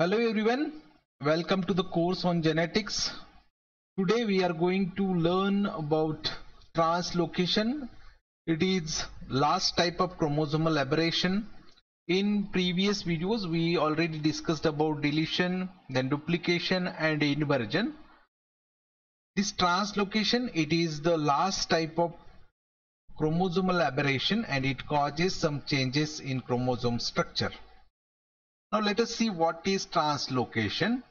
Hello everyone, welcome to the course on genetics. Today we are going to learn about translocation. It is last type of chromosomal aberration. In previous videos we already discussed about deletion, then duplication and inversion. This translocation, it is the last type of chromosomal aberration and it causes some changes in chromosome structure. Now let us see what is translocation.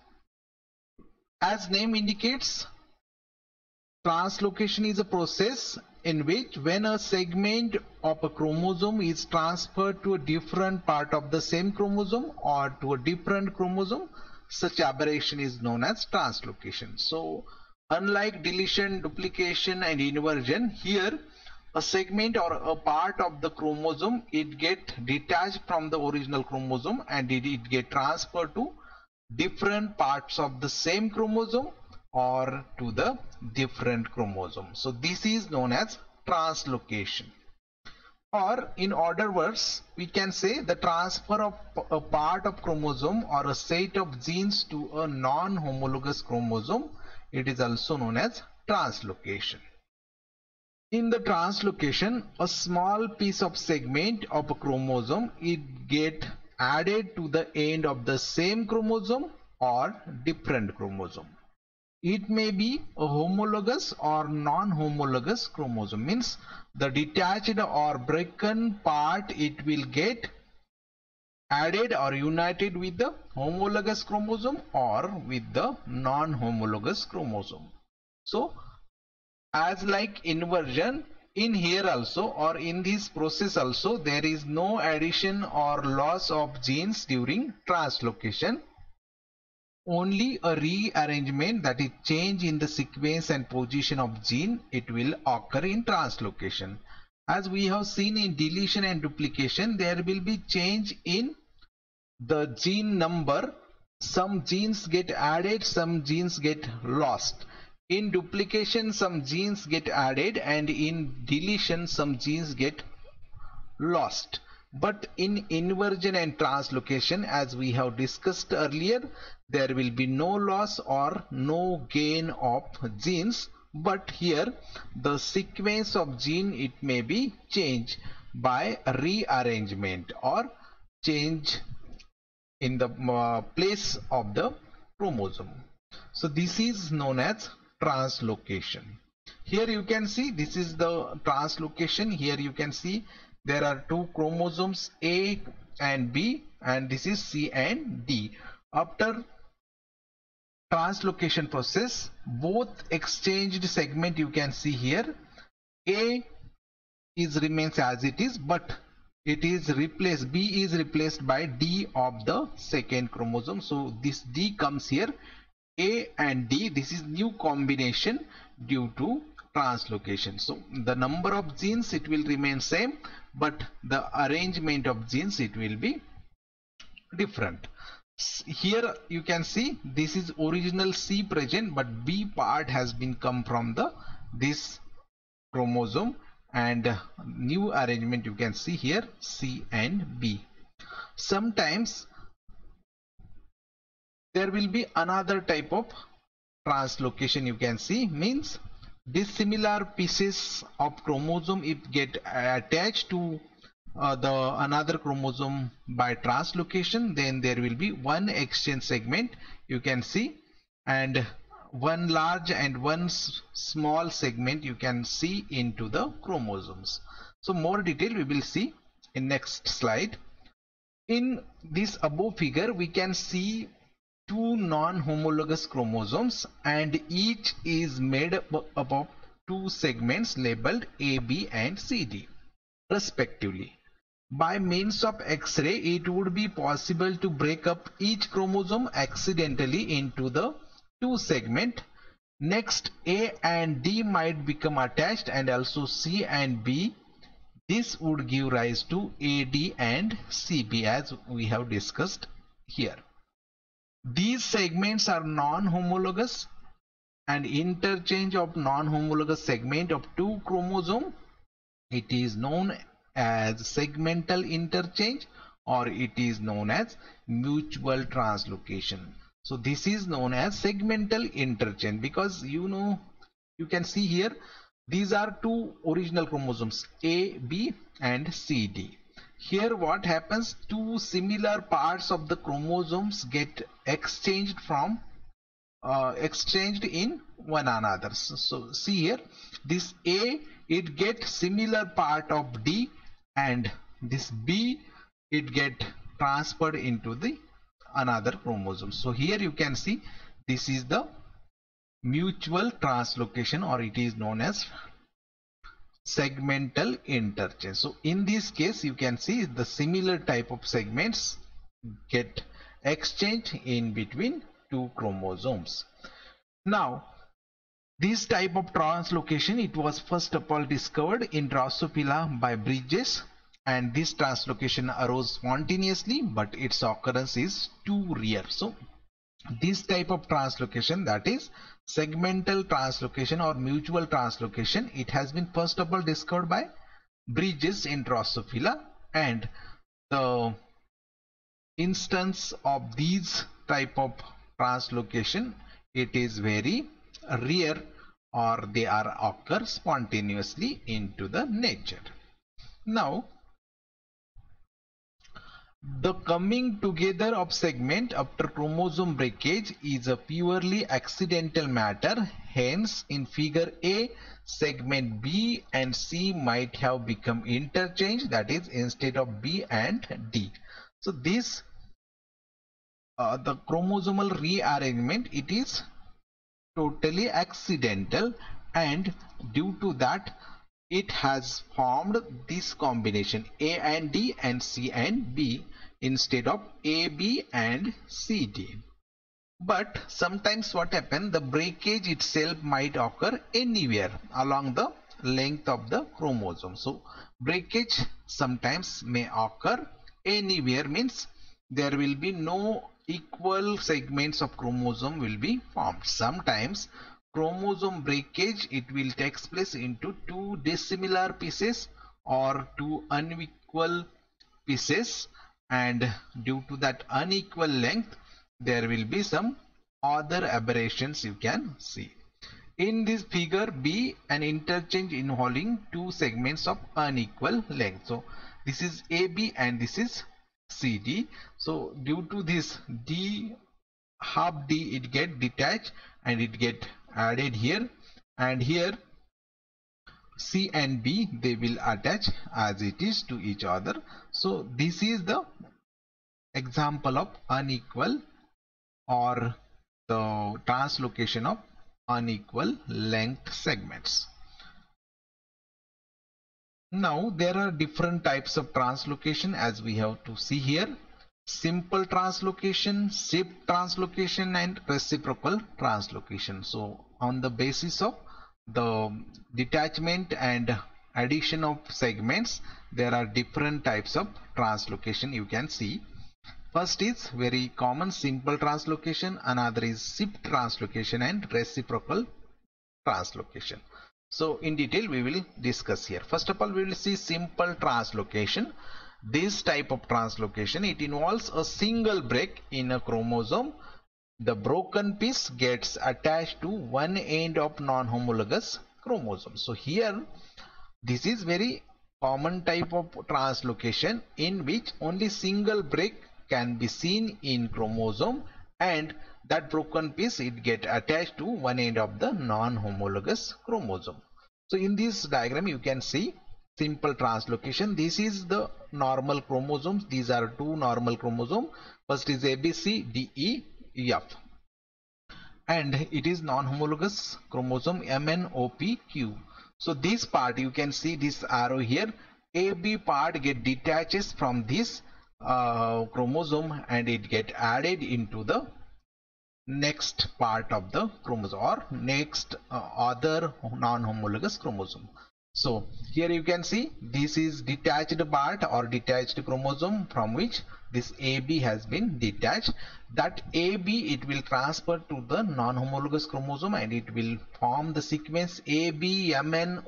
As name indicates, translocation is a process in which when a segment of a chromosome is transferred to a different part of the same chromosome or to a different chromosome, such aberration is known as translocation. So unlike deletion, duplication and inversion, here a segment or a part of the chromosome, it get detached from the original chromosome and it get transferred to different parts of the same chromosome or to the different chromosome. So this is known as translocation. Or in other words, we can say the transfer of a part of chromosome or a set of genes to a non-homologous chromosome. It is also known as translocation. In the translocation, a small piece of segment of a chromosome, it get added to the end of the same chromosome or different chromosome. It may be a homologous or non-homologous chromosome, means the detached or broken part, it will get added or united with the homologous chromosome or with the non-homologous chromosome. So as like inversion, in here also or in this process also, there is no addition or loss of genes during translocation. Only a rearrangement, that is change in the sequence and position of gene, it will occur in translocation. As we have seen in deletion and duplication, there will be change in the gene number. Some genes get added, some genes get lost. In duplication, some genes get added, and in deletion, some genes get lost. But in inversion and translocation, as we have discussed earlier, there will be no loss or no gain of genes, but here the sequence of gene, it may be changed by rearrangement or change in the place of the chromosome. So this is known as translocation. Here you can see this is the translocation. Here you can see there are two chromosomes, A and B, and this is C and D. After translocation process, both exchanged segment, you can see here A is remains as it is, but it is replaced, B is replaced by D of the second chromosome. So this D comes here, A and D, this is new combination due to translocation. So the number of genes, it will remain same, but the arrangement of genes, it will be different. Here you can see this is original C present, but B part has been come from the this chromosome, and new arrangement you can see here C and B. Sometimes there will be another type of translocation, you can see, means dissimilar pieces of chromosome if get attached to the another chromosome by translocation, then there will be one exchange segment, you can see, and one large and one small segment you can see into the chromosomes. So more detail we will see in next slide. In this above figure, we can see two non-homologous chromosomes, and each is made up of two segments labeled A, B and C, D respectively. By means of X-ray, it would be possible to break up each chromosome accidentally into the two segments. Next, A and D might become attached, and also C and B. This would give rise to AD and CB, as we have discussed here. These segments are non-homologous, and interchange of non-homologous segment of two chromosomes, it is known as segmental interchange or it is known as mutual translocation. So this is known as segmental interchange, because you can see here these are two original chromosomes, A, B and C, D. Here what happens, two similar parts of the chromosomes get exchanged in one another. So see here, this A, it get similar part of D, and this B, it get transferred into the another chromosome. So here you can see this is the mutual translocation, or it is known as segmental interchange. So in this case you can see the similar type of segments get exchanged in between two chromosomes. Now this type of translocation, it was first of all discovered in Drosophila by Bridges, and this translocation arose spontaneously, but its occurrence is too rare. So this type of translocation, that is segmental translocation or mutual translocation, it has been first of all discovered by Bridges in Drosophila, and the instance of these type of translocation, it is very rare, or they are occur spontaneously into the nature. Now the coming together of segment after chromosome breakage is a purely accidental matter. Hence in figure A, segment B and C might have become interchanged, that is instead of B and D. So this the chromosomal rearrangement, it is totally accidental, and due to that it has formed this combination A and D and C and B instead of A, B and C, D. But sometimes what happens, the breakage itself might occur anywhere along the length of the chromosome. So breakage sometimes may occur anywhere, means there will be no equal segments of chromosome will be formed. Sometimes chromosome breakage, it will take place into two dissimilar pieces or two unequal pieces, and due to that unequal length there will be some other aberrations you can see. In this figure B, an interchange involving two segments of unequal length. So this is AB and this is CD. So due to this D, half D, it get detached and it get added here, and here C and B, they will attach as it is to each other. So this is the example of unequal or the translocation of unequal length segments. Now there are different types of translocation as we have to see here: simple translocation, shift translocation and reciprocal translocation. So on the basis of the detachment and addition of segments, there are different types of translocation you can see. First is very common simple translocation, another is shift translocation and reciprocal translocation. So in detail we will discuss here. First of all, we will see simple translocation. This type of translocation, it involves a single break in a chromosome. The broken piece gets attached to one end of non-homologous chromosome. So here this is very common type of translocation in which only single break can be seen in chromosome, and that broken piece, it get attached to one end of the non-homologous chromosome. So in this diagram you can see simple translocation. This is the normal chromosomes. These are two normal chromosomes. First is ABC, DE, F, and it is non-homologous chromosome MNOPQ. So this part, you can see this arrow here, AB part get detaches from this chromosome and it get added into the next part of the chromosome or next other non-homologous chromosome. So here you can see this is detached part or detached chromosome from which this AB has been detached. That AB, it will transfer to the non-homologous chromosome and it will form the sequence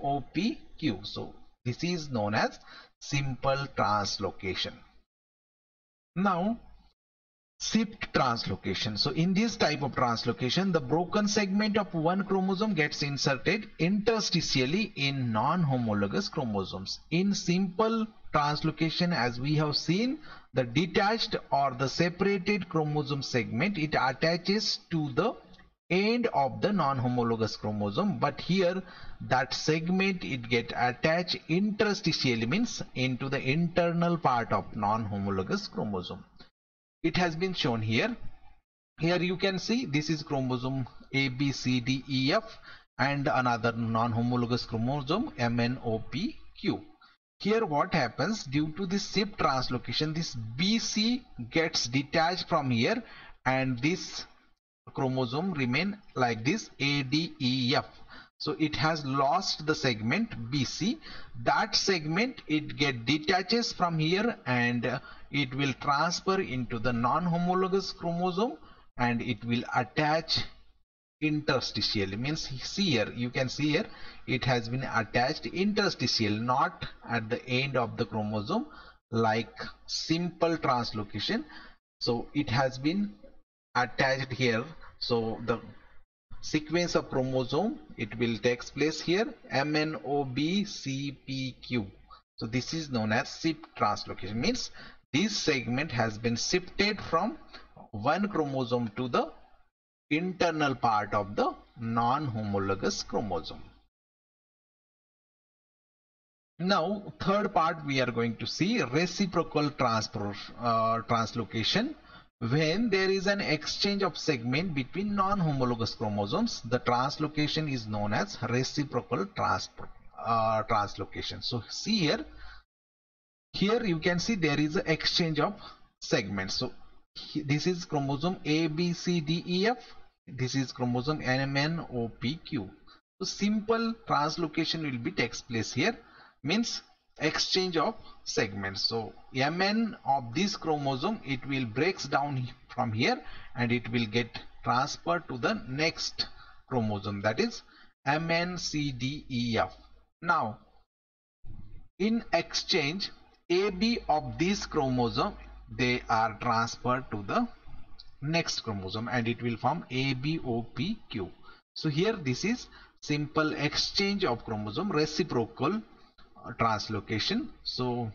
ABMNOPQ. So this is known as simple translocation. Now, shift translocation. So in this type of translocation, the broken segment of one chromosome gets inserted interstitially in non-homologous chromosomes. In simple translocation, as we have seen, the detached or the separated chromosome segment, it attaches to the end of the non-homologous chromosome, but here that segment it get attached interstitially, means into the internal part of non-homologous chromosome. It has been shown here. Here you can see this is chromosome A, B, C, D, E, F, and another non-homologous chromosome M, N, O, P, Q. Here what happens, due to this shift translocation, this BC gets detached from here and this chromosome remain like this A, D, E, F. So it has lost the segment BC. That segment it get detaches from here and it will transfer into the non-homologous chromosome and it will attach interstitially, means see here, you can see here it has been attached interstitial, not at the end of the chromosome like simple translocation. So it has been attached here. So the sequence of chromosome it will takes place here MNOBCPQ. So this is known as shift translocation, means this segment has been shifted from one chromosome to the internal part of the non-homologous chromosome. Now third part we are going to see reciprocal translocation. When there is an exchange of segment between non-homologous chromosomes, the translocation is known as reciprocal translocation. So see here, you can see there is an exchange of segments. So this is chromosome A, B, C, D, E, F. This is chromosome M, N, O, P, Q. So simple translocation will be takes place here, means exchange of segments. So Mn of this chromosome it will breaks down from here and it will get transferred to the next chromosome, that is MNCDEF. Now in exchange AB of this chromosome they are transferred to the next chromosome and it will form ABOPQ. So here this is simple exchange of chromosome, reciprocal translocation. So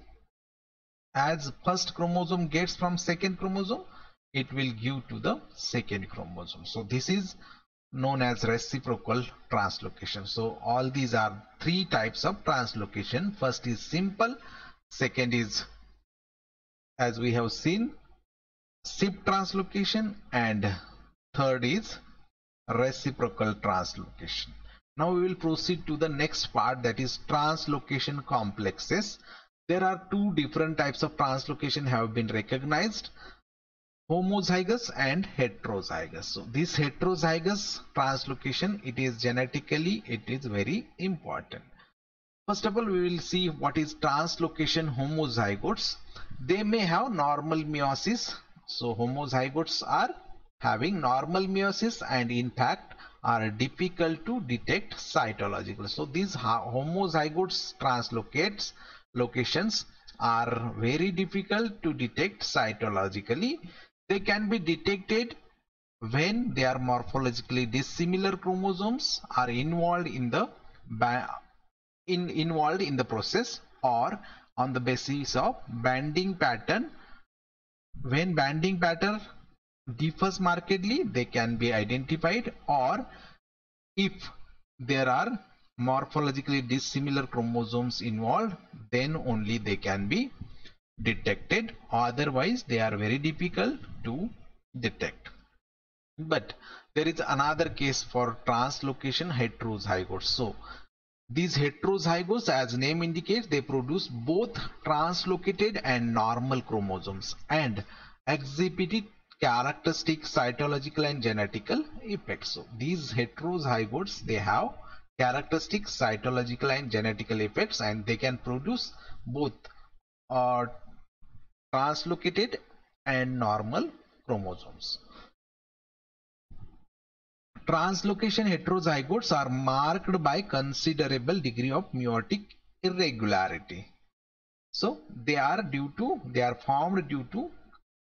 as first chromosome gets from second chromosome, it will give to the second chromosome. So this is known as reciprocal translocation. So all these are three types of translocation. First is simple, second is, as we have seen, shift translocation, and third is reciprocal translocation. Now we will proceed to the next part, that is translocation complexes. There are two different types of translocation have been recognized, homozygous and heterozygous. So this heterozygous translocation, it is genetically, it is very important. First of all, we will see what is translocation homozygotes. They may have normal meiosis. So homozygotes are having normal meiosis and in fact are difficult to detect cytologically. So these homozygotes translocates locations are very difficult to detect cytologically. They can be detected when they are morphologically dissimilar chromosomes are involved in the process, or on the basis of banding pattern. When banding pattern differs markedly, they can be identified, or if there are morphologically dissimilar chromosomes involved, then only they can be detected. Otherwise they are very difficult to detect. But there is another case for translocation heterozygotes. So these heterozygotes, as name indicates, they produce both translocated and normal chromosomes and exhibit characteristic cytological and genetical effects. So these heterozygotes, they have characteristic cytological and genetical effects, and they can produce both translocated and normal chromosomes. Translocation heterozygotes are marked by considerable degree of meiotic irregularity. So they are formed due to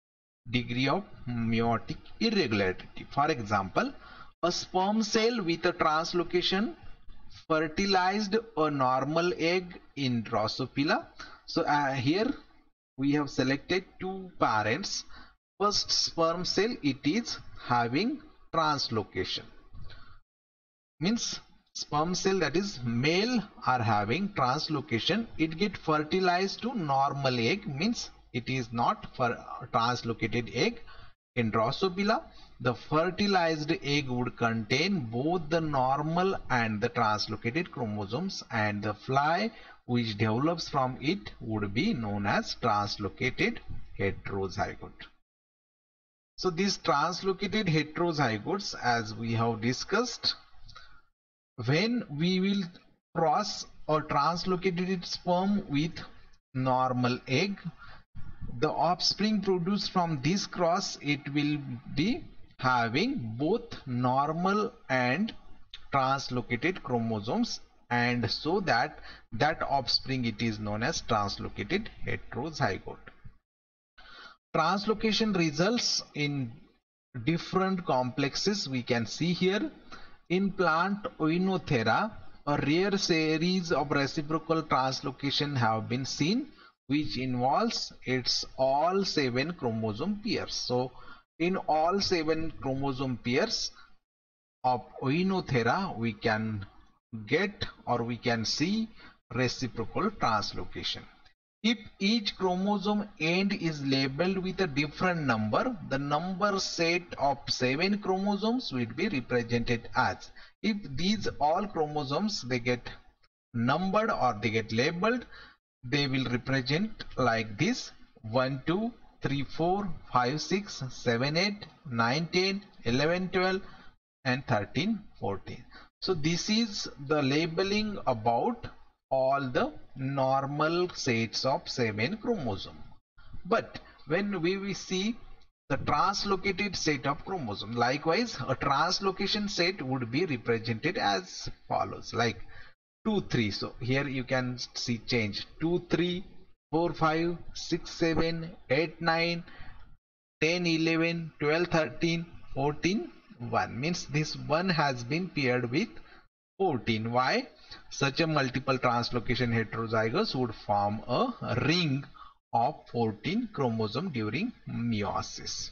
degree of meiotic irregularity. For example, a sperm cell with a translocation fertilized a normal egg in Drosophila. So here we have selected two parents. First sperm cell, it is having translocation, means sperm cell, that is male, are having translocation. It get fertilized to normal egg, means it is not for translocated egg. In Drosophila, the fertilized egg would contain both the normal and the translocated chromosomes, and the fly which develops from it would be known as translocated heterozygote. So these translocated heterozygotes, as we have discussed, when we will cross or translocated sperm with normal egg, the offspring produced from this cross, it will be having both normal and translocated chromosomes, and so that offspring, it is known as translocated heterozygote. Translocation results in different complexes. We can see here in plant Oenothera, a rare series of reciprocal translocation have been seen, which involves its all 7 chromosome pairs. So in all 7 chromosome pairs of Oenothera, we can get or we can see reciprocal translocation. If each chromosome end is labeled with a different number, the number set of 7 chromosomes will be represented as. If these all chromosomes, they get numbered or they get labeled, they will represent like this: 1, 2, 3, 4, 5, 6, 7, 8, 9, 10, 11, 12 and 13, 14. So this is the labeling about all the normal sets of 7 chromosome. But when we will see the translocated set of chromosome, likewise a translocation set would be represented as follows, like 2, 3. So here you can see change: 2, 3, 4, 5, 6, 7, 8, 9, 10, 11, 12, 13, 14, 1. Means this 1 has been paired with 14. Why? Such a multiple translocation heterozygotes would form a ring of 14 chromosome during meiosis.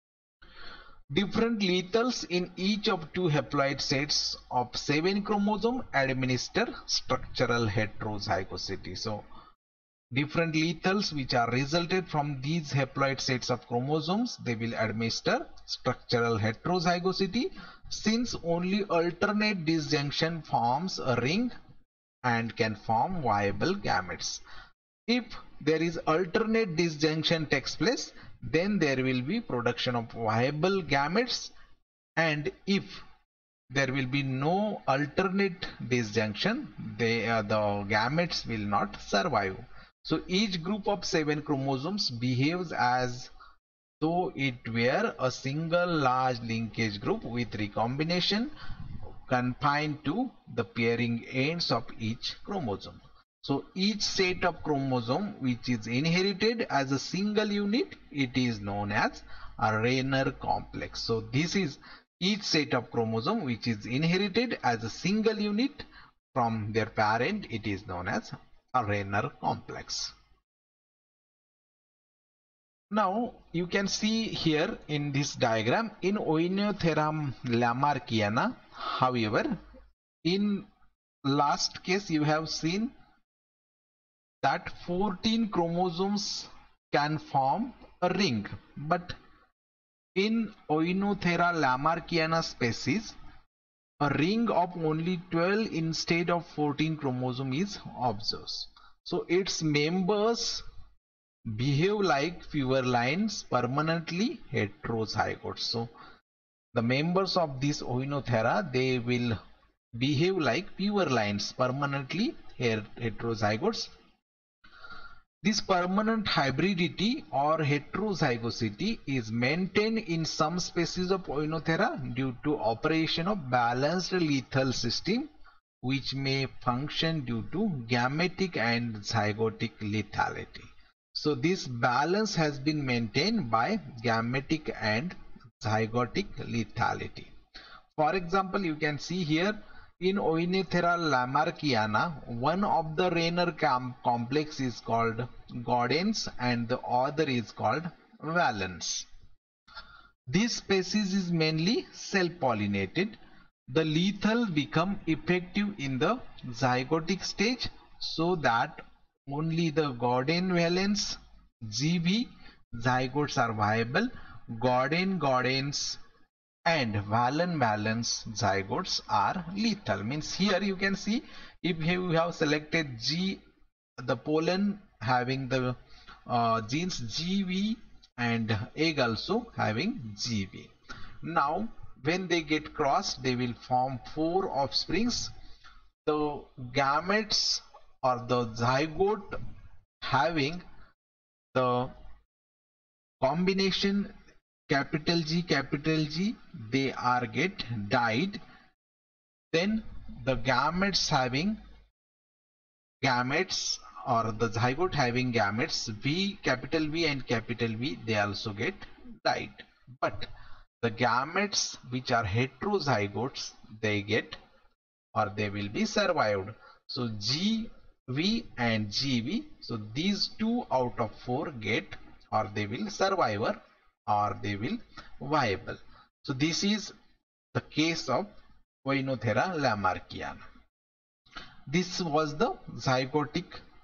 Different lethals in each of 2 haploid sets of 7 chromosome administer structural heterozygosity. So different lethals which are resulted from these haploid sets of chromosomes, they will administer structural heterozygosity, since only alternate disjunction forms a ring and can form viable gametes. If there is alternate disjunction takes place, then there will be production of viable gametes, and if there will be no alternate disjunction, the gametes will not survive. So each group of 7 chromosomes behaves as though it were a single large linkage group with recombination confined to the pairing ends of each chromosome. So each set of chromosome which is inherited as a single unit, it is known as a Rainer complex. So this is each set of chromosome which is inherited as a single unit from their parent, it is known as a Rainer complex. Now you can see here in this diagram, in Oenothera lamarckiana, however, in last case you have seen that 14 chromosomes can form a ring, but in Oenothera lamarckiana species, a ring of only 12 instead of 14 chromosome is observed. So its members behave like fewer lines, permanently heterozygotes. So the members of this Oenothera, they will behave like fewer lines, permanently heterozygotes. This permanent hybridity or heterozygosity is maintained in some species of Oenothera due to operation of balanced lethal system, which may function due to gametic and zygotic lethality. So this balance has been maintained by gametic and zygotic lethality. For example, you can see here in Oenothera lamarckiana, one of the Raynor complex is called gaudens and the other is called valens. This species is mainly self-pollinated. The lethal become effective in the zygotic stage, so that only the gauden valens GV zygotes are viable. Gaudens and valens zygotes are lethal. Means here you can see, if you have selected G, the pollen having the genes GV and egg also having GV. Now when they get crossed, they will form 4 offsprings. The gametes or the zygote having the combination capital G, they are get dyed. Then the gametes having gametes or the zygote having gametes capital V and capital V, they also get dyed. But the gametes which are heterozygotes, they get or they will be survived. So GV and GV, so these 2 out of 4 get or they will survivor or they will viable. So this is the case of Oenothera lamarckiana. This was the zygotic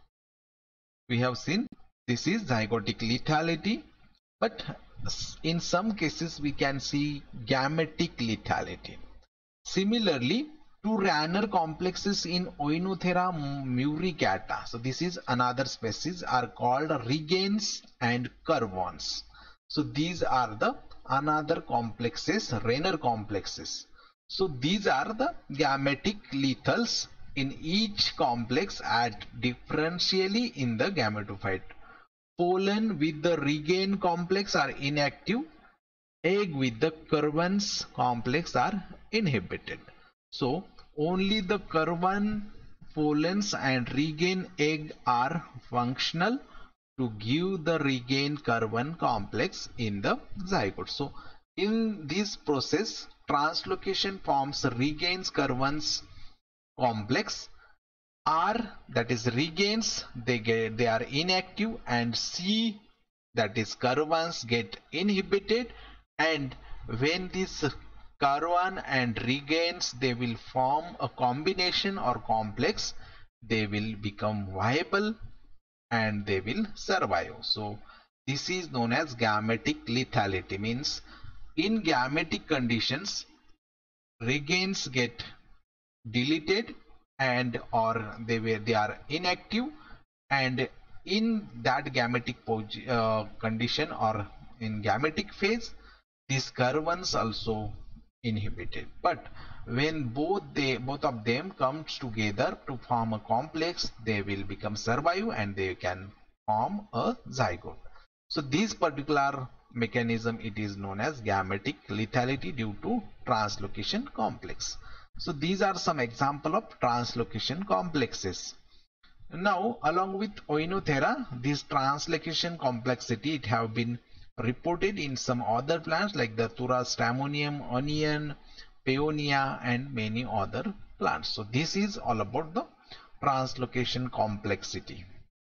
we have seen. This is zygotic lethality, but in some cases we can see gametic lethality. Similarly, 2 Raynor complexes in Oenothera muricata, so this is another species, are called regains and curvons. So these are the another complexes, Raynor complexes. So these are the gametic lethals. In each complex act differentially in the gametophyte. Pollen with the regain complex are inactive. Egg with the curvons complex are inhibited. So only the curvon, pollens and regain egg are functional to give the regain curvon complex in the zygote. So in this process, translocation forms regains curvons complex. R, that is regains, they are inactive, and C, that is curvons, get inhibited, and when this curvon and regains, they will form a combination or complex, they will become viable and they will survive. So this is known as gametic lethality. Means in gametic conditions, regains get deleted and or they are inactive, and in that gametic condition or in gametic phase, these curvons also inhibited. But when both of them comes together to form a complex, they will become survive and they can form a zygote. So this particular mechanism, it is known as gametic lethality due to translocation complex. So these are some example of translocation complexes. Now along with Oenothera, this translocation complexity, it have been reported in some other plants like the Thura stramonium, onion, peonia and many other plants. So this is all about the translocation complexity.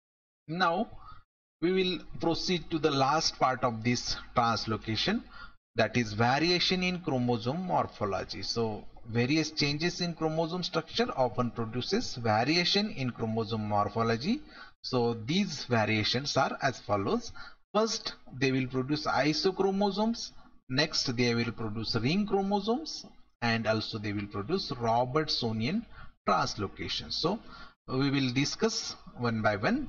Now we will proceed to the last part of this translocation, that is variation in chromosome morphology. So various changes in chromosome structure often produces variation in chromosome morphology. So these variations are as follows. First, they will produce isochromosomes. Next, they will produce ring chromosomes, and also they will produce Robertsonian translocation. So we will discuss one by one.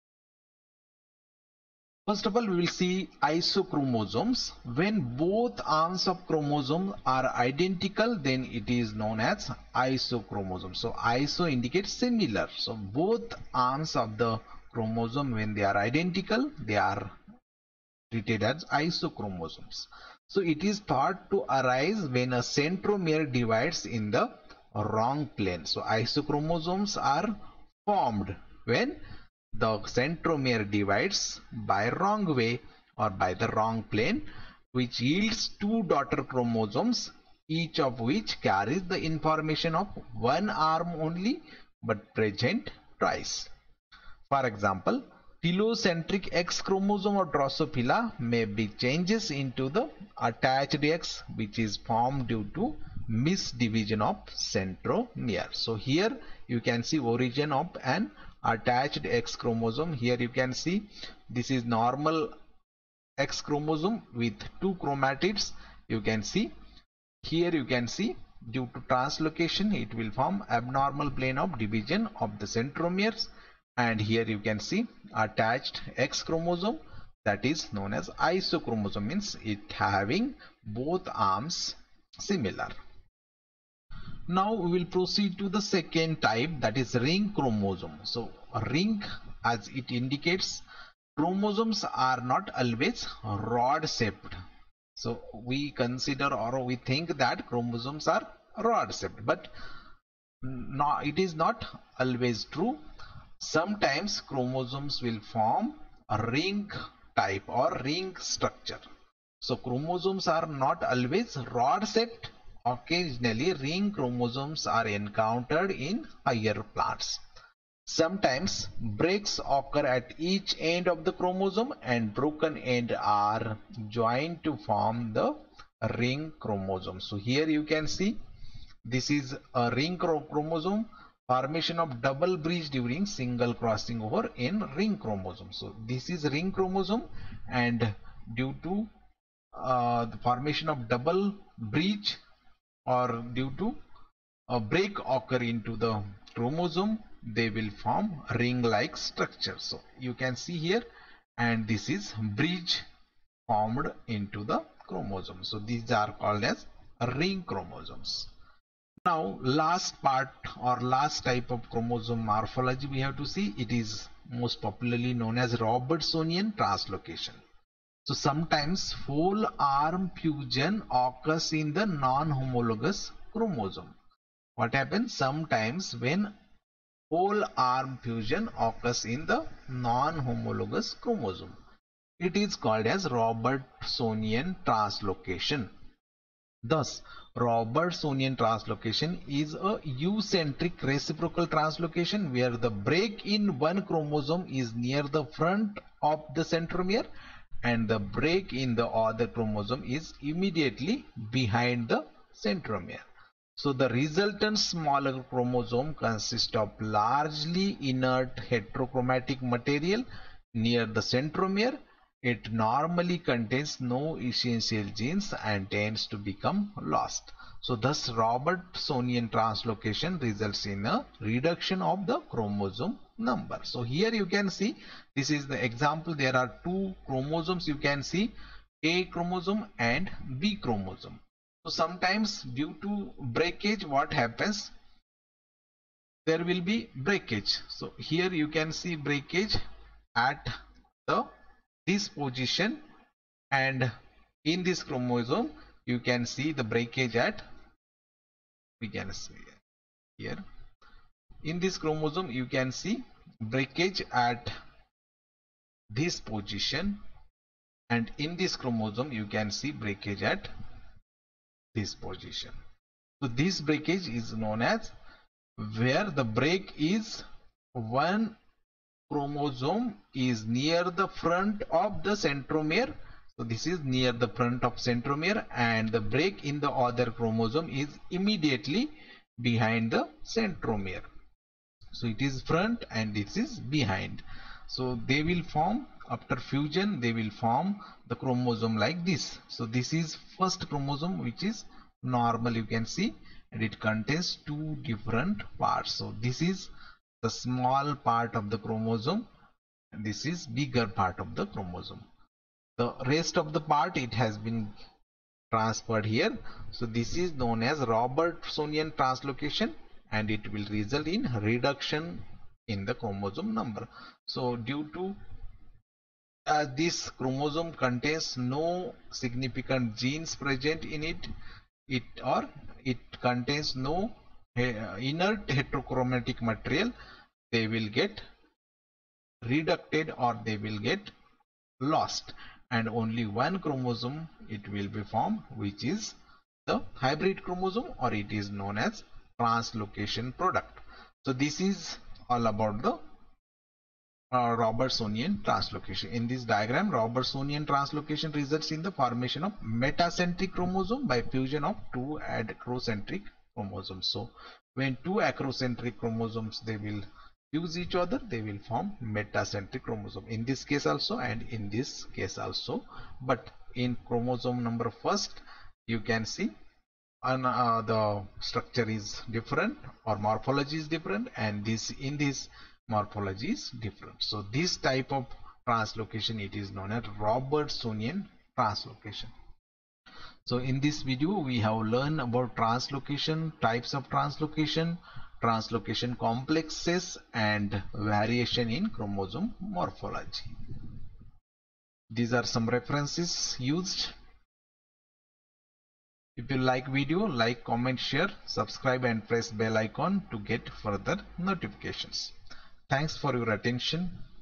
First of all, we will see isochromosomes. When both arms of chromosome are identical, then it is known as isochromosome. So iso indicates similar. So both arms of the chromosome, when they are identical, they are treated as isochromosomes. So it is thought to arise when a centromere divides in the wrong plane. So isochromosomes are formed when the centromere divides by wrong way or by the wrong plane, which yields two daughter chromosomes, each of which carries the information of one arm only but present twice. For example, telocentric X chromosome of Drosophila may be changes into the attached X, which is formed due to misdivision of centromere. So here you can see origin of an attached X chromosome. Here you can see this is normal X chromosome with two chromatids. You can see here, you can see due to translocation it will form abnormal plane of division of the centromeres, and here you can see attached X chromosome, that is known as isochromosome, means it having both arms similar. Now we will proceed to the second type, that is ring chromosome. So a ring, as it indicates, chromosomes are not always rod shaped. So we consider or we think that chromosomes are rod shaped, but no, it is not always true. Sometimes chromosomes will form a ring type or ring structure. So chromosomes are not always rod shaped. Occasionally ring chromosomes are encountered in higher plants. Sometimes breaks occur at each end of the chromosome and broken end are joined to form the ring chromosome. So here you can see this is a ring chromosome, formation of double bridge during single crossing over in ring chromosome. So this is ring chromosome, and due to the formation of double bridge or due to a break occur into the chromosome, they will form ring like structure. So you can see here, and this is bridge formed into the chromosome. So these are called as ring chromosomes. Now last part or last type of chromosome morphology we have to see, it is most popularly known as Robertsonian translocation. So sometimes full arm fusion occurs in the non-homologous chromosome. What happens sometimes when whole arm fusion occurs in the non-homologous chromosome? It is called as Robertsonian translocation. Thus, Robertsonian translocation is a eucentric reciprocal translocation where the break in one chromosome is near the front of the centromere and the break in the other chromosome is immediately behind the centromere. So the resultant smaller chromosome consists of largely inert heterochromatic material near the centromere. It normally contains no essential genes and tends to become lost. So thus Robertsonian translocation results in a reduction of the chromosome number. So here you can see this is the example. There are two chromosomes, you can see A chromosome and B chromosome. So sometimes due to breakage, what happens, there will be breakage. So here you can see breakage at this position, and in this chromosome you can see the breakage at, we can see here in this chromosome you can see breakage at this position, and in this chromosome you can see breakage at this position. So this breakage is known as where the break is one chromosome is near the front of the centromere. So this is near the front of centromere, and the break in the other chromosome is immediately behind the centromere. So it is front and this is behind. So they will form, after fusion they will form the chromosome like this. So this is first chromosome, which is normal, you can see, and it contains two different parts. So this is the small part of the chromosome and this is bigger part of the chromosome. The rest of the part, it has been transferred here. So this is known as Robertsonian translocation, and it will result in reduction in the chromosome number. So due to this chromosome contains no significant genes present in it, it contains no inert heterochromatic material, they will get reducted or they will get lost, and only one chromosome it will be formed, which is the hybrid chromosome, or it is known as translocation product. So this is all about the Robertsonian translocation. In this diagram, Robertsonian translocation results in the formation of metacentric chromosome by fusion of two acrocentric chromosomes. So when two acrocentric chromosomes they will fuse each other, they will form metacentric chromosome. In this case also and in this case also, but in chromosome number first you can see the structure is different or morphology is different, and this in this morphology is different. So this type of translocation, it is known as Robertsonian translocation. So in this video we have learned about translocation, types of translocation, translocation complexes, and variation in chromosome morphology. These are some references used. If you like video, like, comment, share, subscribe and press bell icon to get further notifications. Thanks for your attention.